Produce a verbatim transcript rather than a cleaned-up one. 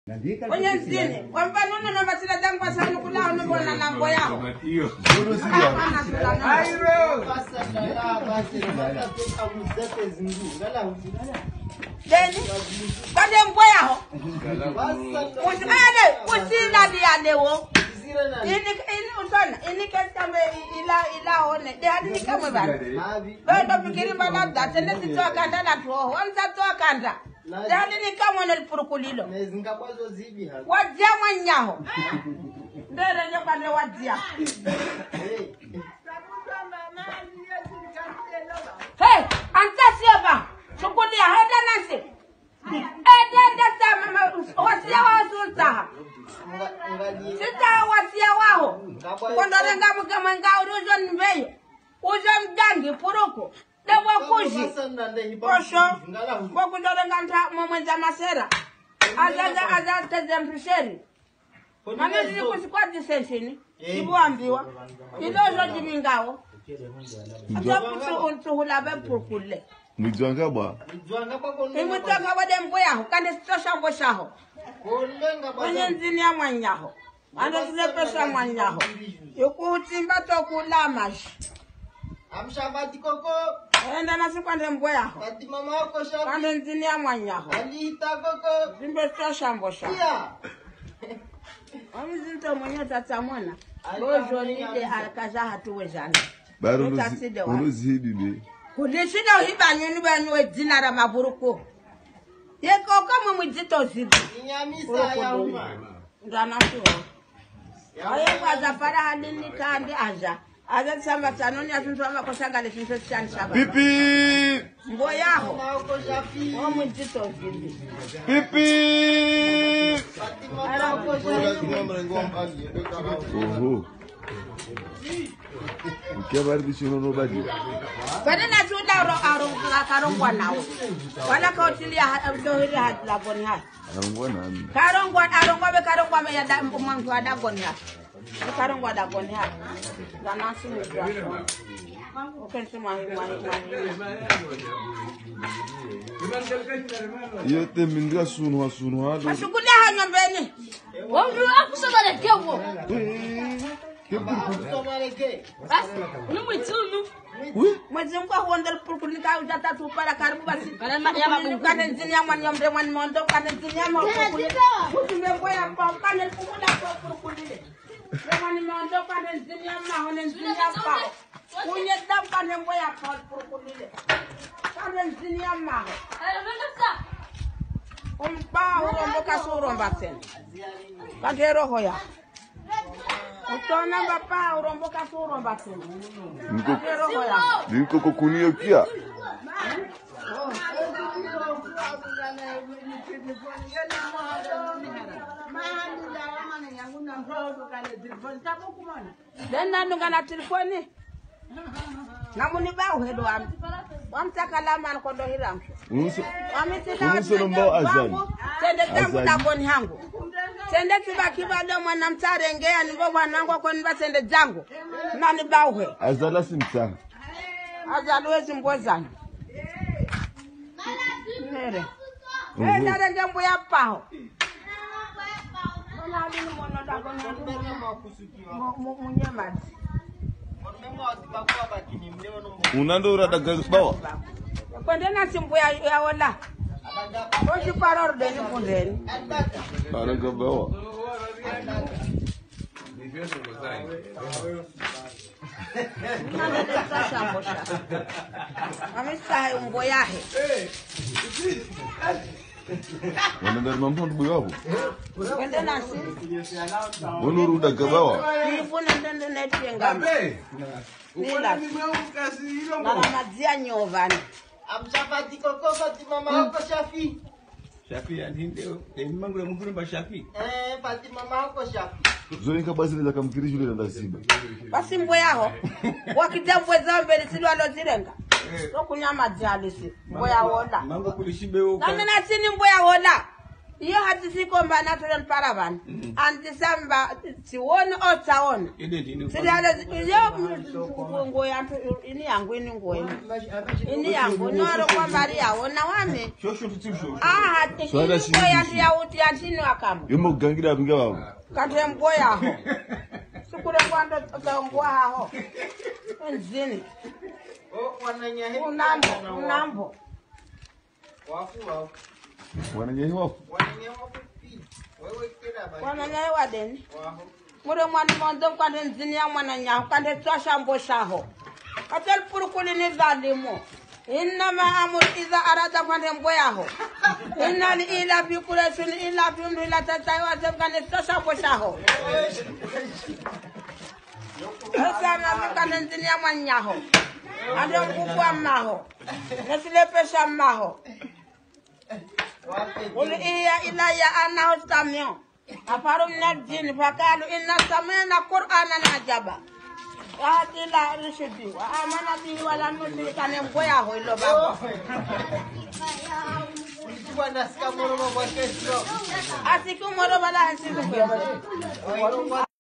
Kwenye zini, wampa nuna na basila zangu kwa sana kula unubo na lambo yao. Guru siya. Airo! Deni, bade mbo yao. Ade, usila diade wo. Ini ini utona, ini kama ila ila one. De hadi kama bana. Bado fikiri bana datende sitoa kanda na tuo. Wamza toa kanda. Dali ni kama na lipurukulilo. Nezinga kwazo zibi ha. Wajia mwanyaho. Ndere nyobale wajia. Hey, anta siaba. Chukuli ya heda nasi. Ede ede sama wasia wa sulta. Sita wasia wao. Kondole ngamu kama ngao rujo nbeyo. Ujo mgangi puruku. Dewa kuji. Osho. Boku dole nganta momwenza masera. Azaza azaza tezemprisheri. Mame zini kusikwa disensini. Ibu ambiwa. Idozo jimingao. Aza kutu untuhula bepurkule. Mwijwanga ba? Imutanga wade mboyaho. Kande sitosha mboshaho. Kwenye nzini ya mwanyaho. Ando zilepesha mwanyaho. Yuku utimba toku lamash. Amshabati koko. Enda nasi kwande mboyaho. Pati mama wako shafi. Kande nzini ya mwanyaho. Alita koko. Zimbe sitosha mboshaho. Pia. Wami zinto mwenye tatamona. Bojo nide alakaza hatuwe jana. Baro unuzi ne. Kudishida uhibanye nibanwe jina la maburuko. Yeko kama mwijito zibi. Inyamisa ya uma. Ndana tuwa. Aye kwa zafara halini kandi aja. Aja tsamba tanoni atuntu ama koshangale shinto chani shaba. Pipi! Mbo yaho. Mama wako shafi. Wa mwijito zibi. Pipi! Mama wako shafi. Oho. Ukiabari bishino no badi. Bade na tuda ro aro karongwa nawo. Wala ka otili ya dohiri ha la boni ha. Arongwa nani? Karongwa arongwa be karongwa me ya da mmangu ada boni ha. Karongwa da boni ha. Dana simu kwa. Okensi mahi mahi mahi. Yote mindra sunu sunu hado. Ashuguli ha nyombeni. Wamru akusoma na kewo. Bas, ni mwitunu. Oui. mwezi mkwa huondel pulkuli ka ujata tu para karibu basi. Para ya kane nzinya mwan yombe mwan mondo kane nzinya mwa pulkuli. Kutume kwa ya pa kane pulkula kwa pulkuli. Mwan mondo kane nzinya mwa hone nzinya pa. Kunye dam kane mwa ya pa pulkuli. Kane nzinya mwa. Umpa urombo kasuromba tena. Kagero hoya. Utona bapa urombo kasuromba tena. Niko Kagero hoya. niko kokunio kia. Dena nungana telefoni. Namuni ba uhedo am. Wamtaka lama nkondo hiram. Unuso. Wamtaka Unuso nomba azali. Tende tangu da goni hangu. Tende tiba kiba do mwana mtarengea nibo bwanangu kwa niba tende zangu. Nani ba uhe. Azala simtanga. Azalwezi mbozana. Nere. Eh dada ngembo ya pao. Mwana alini mwana da goni hangu. Munyema. Unando urada bawa. Kwende na simbu ya ya wala. Oji paror deni kundeni. Araga bawa. Nana de sasa mbosha. Amisa umbo yahe. Wanandar mambo buyaho. Kwende na si. Onuru daga bawa. Nifuna ndende netyenga. Nila. Mama madzia nyovani. Amshabati koko pati mama wako shafi. Shafi andinde emangura mugurumba Shafi. Eh pati mama wako shafi. Zonika basi neza kamkirishi yule nda simba. Basi mbo yaho. Wakitambwe zambe lisilo alozirenga. Sokunyama jalisi. Mbo ya wola. Mango kulishibe huko. Nami na sini mbo ya wola. Iyo hati sikomba natural paravan. And December si one or town. Sida yo ngo yantu ini yangu ini ngo ini. Ini yangu noro kwa Maria ona wame. Ah hati ngo yantu ya uti antini wakamu. Yumo gangira binga wao. Kante mgoya ho. Sukure kwando tangwa ho. Nzini. Oh wananyahe. Unambo unambo. Wafu wafu. Wananyahe wafu. Wananyahe wafu. Wewe kila bali. Wananyahe wadeni. Wafu. Mure mwana mondo kwande nzini ya mwananyahe kwande twasha mboshaho. Atel purukuli ni zalimu. Innama amur iza arada kwande mboyaho. Inna li ila bi kuresun ila bi undu ila tatayi wa kwande twasha mboshaho. Esa na kwande nzini ya mwananyaho. Ande mkukwa maho. Nesile pesha maho. Uli iya ila ya anahu samiyo. Afarum na jini fakalu inna samena Qur'ana najaba. Atila rishidi wa amana bihi wala nusi kane mgoya ho ilo babo. Ulikuwa nasikia moro mwa kesho. Asiku moro bala hansi